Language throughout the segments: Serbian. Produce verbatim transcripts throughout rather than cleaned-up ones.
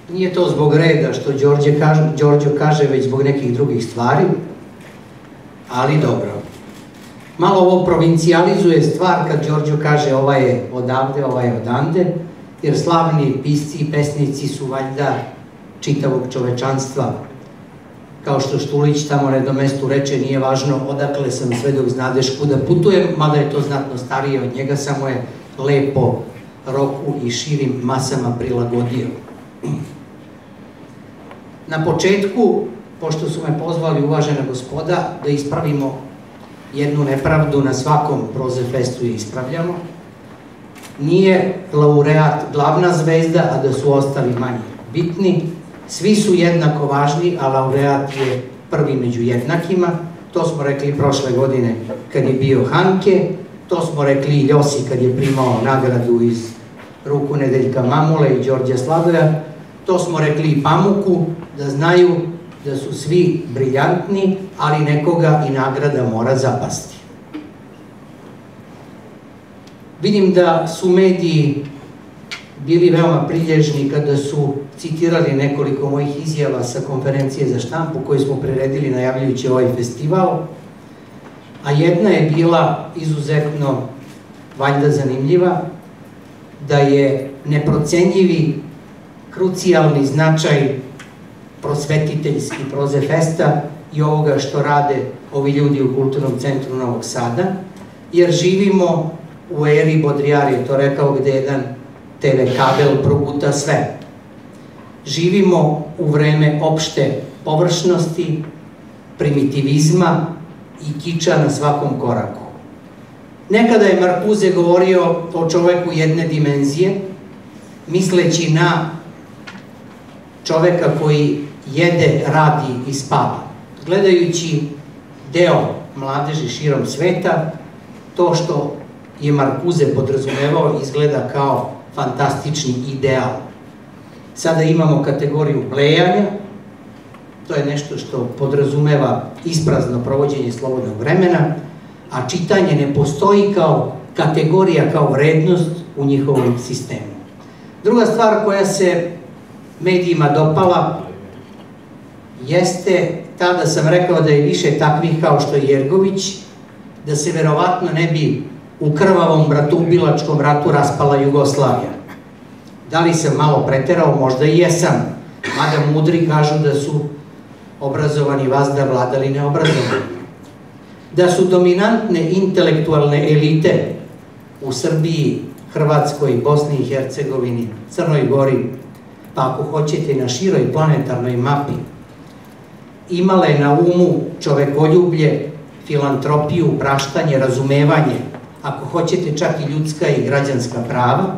Nije to zbog reda što Đorđo kaže, već zbog nekih drugih stvari, ali dobro. Malo ovo provincijalizuje stvar kad Đorđo kaže ova je odavde, ova je odande, jer slavni pisci i pesnici su valjda čitavog čovečanstva. Kao što Štulić tamo na jednom mestu reče, nije važno odakle sam sve dok znadeš kuda putujem, mada je to znatno starije od njega, samo je lepo roku i širim masama prilagodio. Na početku, pošto su me pozvali uvažena gospoda, da ispravimo jednu nepravdu na svakom Prozefestu je ispravljamo. Nije laureat glavna zvezda, a da su ostali manje bitni. Svi su jednako važni, a laureat je prvi među jednakima. To smo rekli prošle godine kad je bio Hanke, to smo rekli i Ljosi kad je primao nagradu iz ruku Nedeljka Mamule i Đorđa Sladoja, to smo rekli i Pamuku, da znaju da su svi briljantni, ali nekoga i nagrada mora zapasti. Vidim da su mediji bili veoma prilježni kada su citirali nekoliko mojih izjava sa konferencije za štampu koju smo priredili najavljujući ovaj festival, a jedna je bila izuzetno valjda zanimljiva, da je neprocenjivi krucijalni značaj prosvetiteljski Prozefesta i ovoga što rade ovi ljudi u Kulturnom centru Novog Sada, jer živimo u eri, Bodrijar je to rekao, gde jedan te ve kabel proguta sve. Živimo u vreme opšte površnosti, primitivizma i kiča na svakom koraku. Nekada je Marcuse govorio o čoveku jedne dimenzije, misleći na čoveka koji jede, radi i spava. Gledajući deo mladeži širom sveta, to što je Marcuse podrazumevao izgleda kao fantastični ideal. Sada imamo kategoriju blejanja, to je nešto što podrazumeva isprazno provođenje slobodnog vremena, a čitanje ne postoji kao kategorija, kao vrednost u njihovom sistemu. Druga stvar koja se medijima dopala jeste ta da sam rekao da je više takvih kao što je Jergović, da se verovatno ne bi u krvavom bratoubilačkom ratu raspala Jugoslavija. Da li sam malo preterao? Možda i jesam. Mada mudri kažu da su obrazovani vazda vladali neobrazovani. Da su dominantne intelektualne elite u Srbiji, Hrvatskoj, Bosni i Hercegovini, Crnoj Gori, pa ako hoćete na široj planetarnoj mapi, imale na umu čovekoljublje, filantropiju, praštanje, razumevanje, ako hoćete čak i ljudska i građanska prava,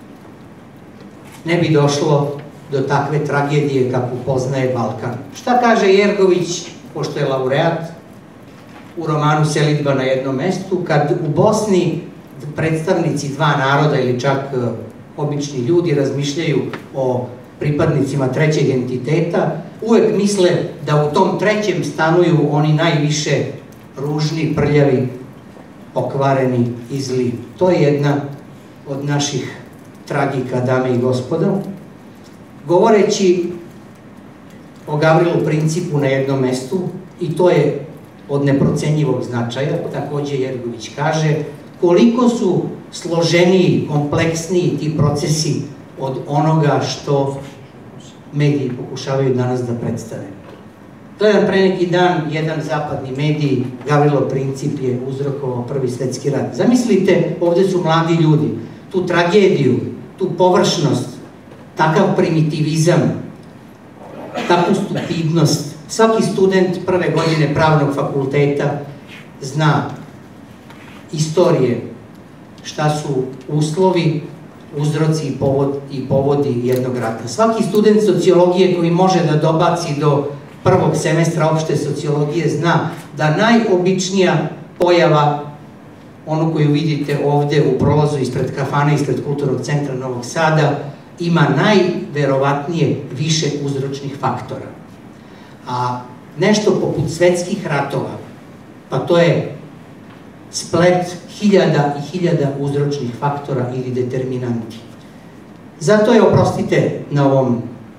ne bi došlo do takve tragedije kako poznaje Balkan. Šta kaže Jergović, pošto je laureat, u romanu Selidba na jednom mestu, kad u Bosni predstavnici dva naroda ili čak obični ljudi razmišljaju o pripadnicima trećeg entiteta, uvek misle da u tom trećem stanuju oni najviše ružni, prljavi, pokvareni i zli. To je jedna od naših tragika, dame i gospodo. Govoreći o Gavrilu Principu na jednom mestu, i to je od neprocenjivog značaja, takođe Jergović kaže, koliko su složeniji, kompleksniji ti procesi od onoga što mediji pokušavaju danas da predstave. Gledam pre neki dan jedan zapadni medij, Gavrilo Princip je uzrokovao Prvi svetski rat. Zamislite, ovde su mladi ljudi, tu tragediju, tu površnost, takav primitivizam, takvu stupidnost. Svaki student prve godine pravnog fakulteta zna istorije, šta su uslovi, uzroci i povodi jednog rata. Svaki student sociologije koji može da dobaci do prvog semestra opšte sociologije zna da najobičnija pojava, onu koju vidite ovde u prolazu ispred kafana, ispred Kulturnog centra Novog Sada, ima najverovatnije više uzročnih faktora. A nešto poput svetskih ratova, pa to je splet hiljada i hiljada uzročnih faktora ili determinanti. Zato je, oprostite na ovom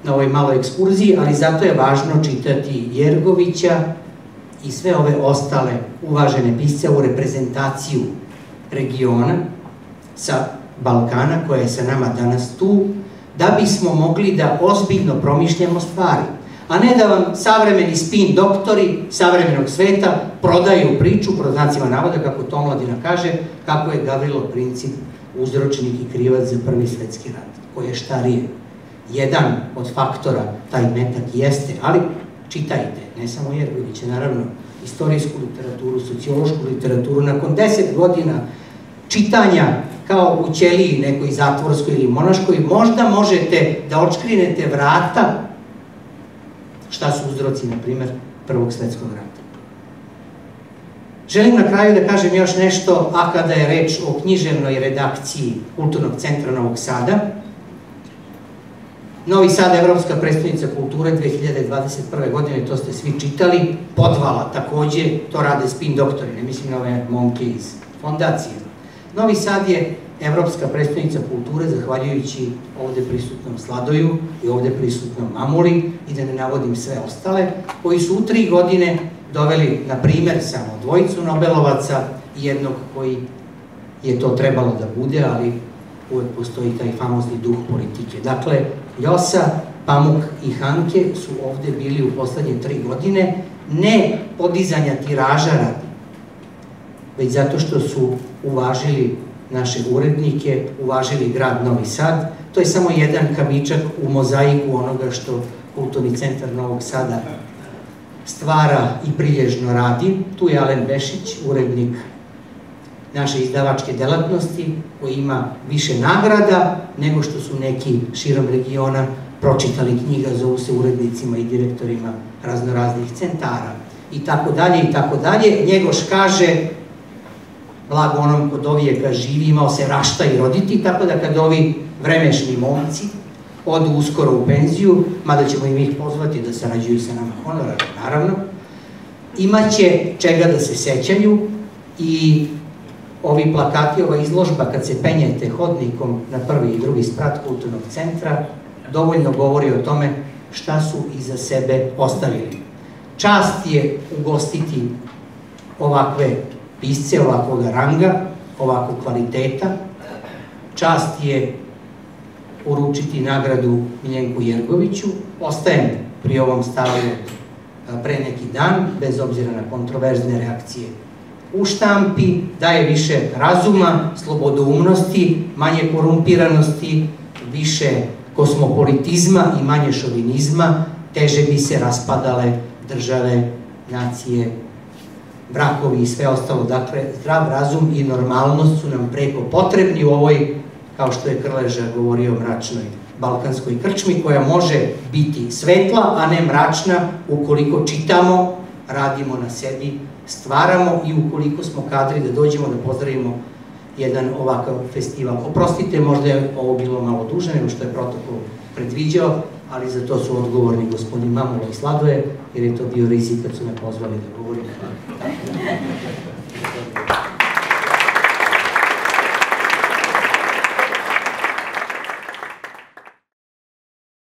na ovoj maloj ekskurziji, ali zato je važno čitati Jergovića i sve ove ostale uvažene pisce u reprezentaciju regiona sa Balkana, koja je sa nama danas tu, da bismo mogli da ozbiljno promišljamo stvari, a ne da vam savremeni spin doktori savremenog sveta prodaju priču, pod znacima navoda, kako to Omladina kaže, kako je Gavrilo Princip uzročnik i krivac za Prvi svetski rat, koji je štarije. Jedan od faktora, taj metak jeste, ali čitajte, ne samo Jergovića, naravno, istorijsku literaturu, sociološku literaturu, nakon deset godina čitanja kao u ćeliji nekoj zatvorskoj ili monaškoj, možda možete da očkrinete vrata šta su uzroci, na primer, Prvog svetskog rata. Želim na kraju da kažem još nešto, a kada je reč o književnoj redakciji Kulturnog centra Novog Sada. Novi Sad, Evropska prestonica kulture dve hiljade dvadeset prve. godine, to ste svi čitali, Podvala takođe, to rade spin doktori, ne mislim na ove momke iz fondacije. Novi Sad je Evropska prestonica kulture, zahvaljujući ovde prisutnom Sladoju i ovde prisutnom Mamuli, i da ne navodim sve ostale, koji su u tri godine doveli, na primer, samo dvojicu Nobelovaca i jednog koji je to trebalo da bude, ali uvek postoji taj famozni duh politike. Dakle, Ljosa, Pamuk i Hanke su ovde bili u poslednje tri godine, ne podizanja tiraža radi, već zato što su uvažili naše urednike, uvažili grad Novi Sad. To je samo jedan kamičak u mozaiku onoga što Kulturni centar Novog Sada stvara i prilježno radi. Tu je Alen Bešić, urednik naše izdavačke delatnosti, koji ima više nagrada nego što su neki širom regiona pročitali knjiga, zovu se urednicima i direktorima raznoraznih centara i tako dalje i tako dalje. Njegoš kaže, blago onom kod ovijeka živi, imao se rašta i roditi, tako da kad ovi vremešni momci odu uskoro u penziju, mada ćemo im ih pozvati da sarađuju sa nama honorarno, naravno, imaće čega da se sećaju i ovi plakati, ova izložba, kad se penjete hodnikom na prvi i drugi sprat Kulturnog centra, dovoljno govori o tome šta su iza sebe ostavili. Čast je ugostiti ovakve pisce, ovakvog ranga, ovakvog kvaliteta. Čast je uručiti nagradu Miljenku Jergoviću. Ostajem pri ovom stavu pre neki dan, bez obzira na kontroverzne reakcije u štampi, daje više razuma, slobodoumnosti, manje korumpiranosti, više kosmopolitizma i manje šovinizma, teže bi se raspadale države, nacije, brakovi i sve ostalo. Dakle, zdrav razum i normalnost su nam preko potrebni u ovoj, kao što je Krleža govorio, mračnoj balkanskoj krčmi, koja može biti svetla, a ne mračna, ukoliko čitamo, radimo na sebi, stvaramo i ukoliko smo kadri da dođemo da pozdravimo jedan ovakav festival. Oprostite, možda je ovo bilo malo duže nego što je protokol predviđao, ali za to su odgovorni gospodin Mamula i Sladoje, jer je to bio rizik kad su me pozvali da govorim.